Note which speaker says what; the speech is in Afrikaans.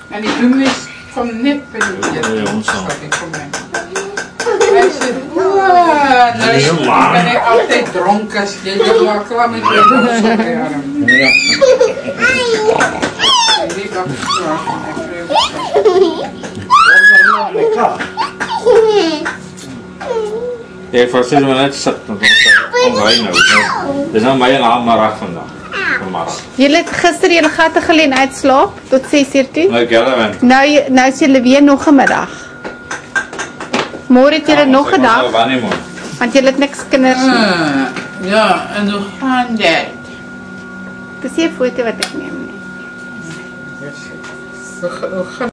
Speaker 1: En die bloemetjes komen net bij de hij zegt, nou ben ik altijd dronken als je er maar klaar met je arm.
Speaker 2: Jy verseker maar net sit dan kom hy nou. Dis nou my en haar middag vandag.
Speaker 3: Julle het gister julle gatte geleen uitslaap tot 6:00 toe?
Speaker 2: Nou Gellewand.
Speaker 3: Nou is julle weer nog 'n middag. Môre het julle nog 'n dag. Want julle het niks kinders nie.
Speaker 1: Ja, en hoe gaan dit?
Speaker 3: Dis 'n foto wat ek neem.
Speaker 1: We gaan